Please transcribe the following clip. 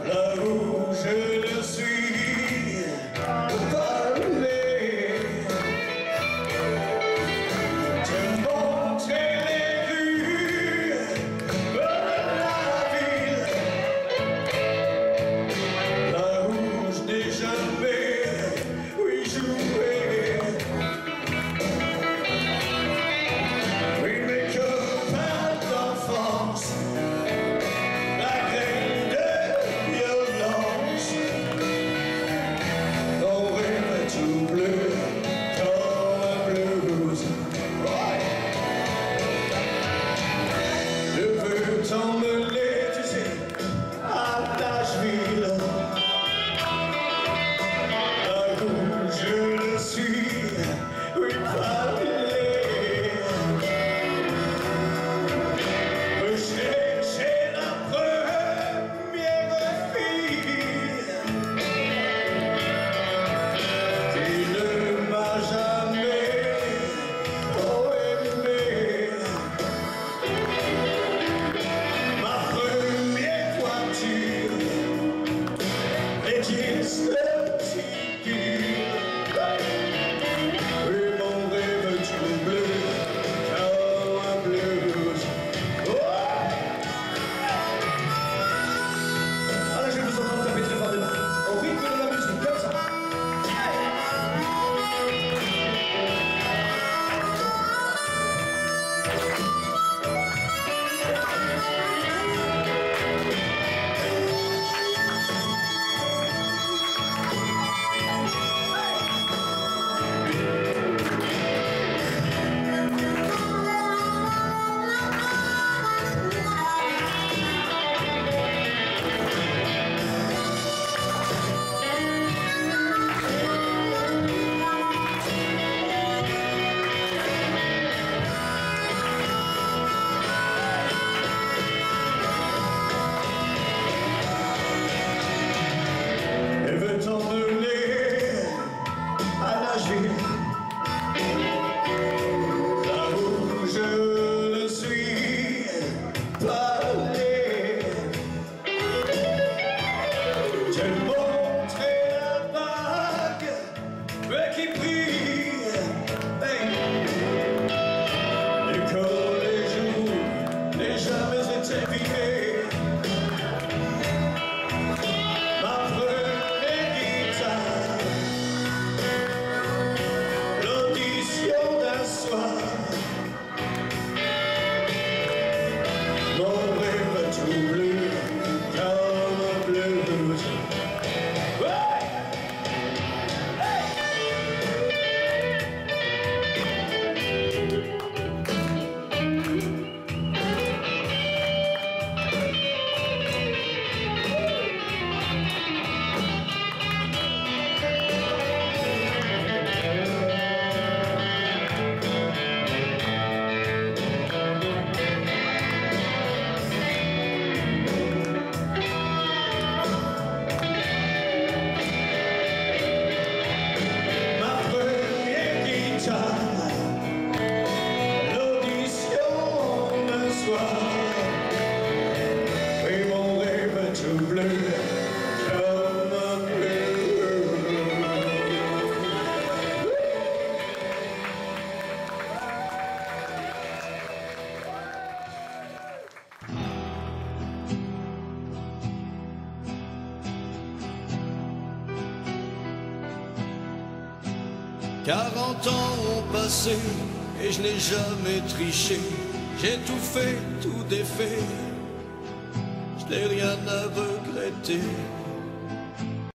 là où je ne suis parlé. Te montrer les rues de la ville, là où je n'ai jamais, oui, joué. Oui, mais que pas d'enfance, la graine de violence, nos rêves tout bleus comme un blues. Je veux t'emmener, tu sais, à Nashville, là où je suis, oui, parler. Chercher la première fille qui ne m'a jamais aimé. Ma première voiture est juste le petit dur. Oui, mon rêve tout bleu comme un blues. Alors je vous entends taper très fort dedans, au rythme de la musique, comme ça. Elle veut t'emmener à Nashville, là où je ne suis pas allé. Te montrer la bague qui brille, et quand les jours n'aient jamais été vivés. Ma première guitare, l'audition d'un soir, mon rêve tout bleu comme un blues. Ouais! Oui, mon rêve tout bleu comme un bleu. Quarante ans ont passé et je n'ai jamais triché. J'ai tout fait, tout défait, je n'ai rien à regretter.